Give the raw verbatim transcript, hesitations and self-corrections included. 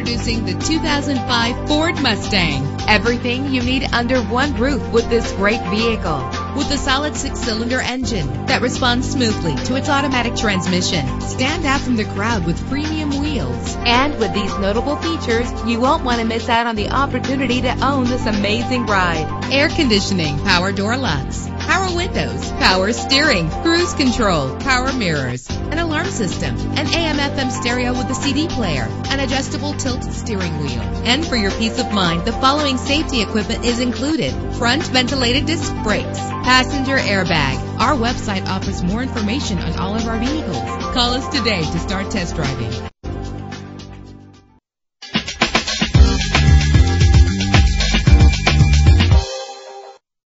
Introducing the two thousand five Ford Mustang. Everything you need under one roof with this great vehicle. With a solid six-cylinder engine that responds smoothly to its automatic transmission. Stand out from the crowd with premium wheels. And with these notable features, you won't want to miss out on the opportunity to own this amazing ride. Air conditioning, power door locks, power windows, power steering, cruise control, power mirrors, an alarm system, an A M F M stereo with a C D player, an adjustable tilt steering wheel. And for your peace of mind, the following safety equipment is included: front ventilated disc brakes, passenger airbag. Our website offers more information on all of our vehicles. Call us today to start test driving.